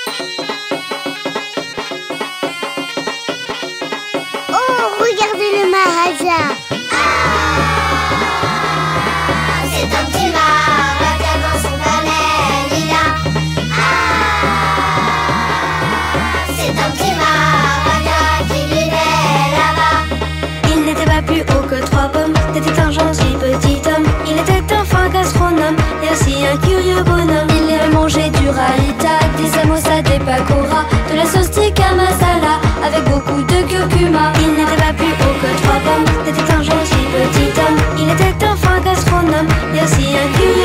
Oh, regardez le Maharaja. C'est un petit Maharaja dans son palais lila. C'est un petit Maharaja qui vivait là-bas. Il n'était pas plus haut que 3 pommes, c'était un gentil petit homme. Il était un fin gastronome et aussi un curieux bonhomme. Il aimait manger du raïta, des samosas, des pakoras, de la sauce tikka masala avec beaucoup de curcuma. Il n'était pas plus haut que 3 pommes, c'était un gentil petit homme. Il était un fin gastronome et aussi un curieux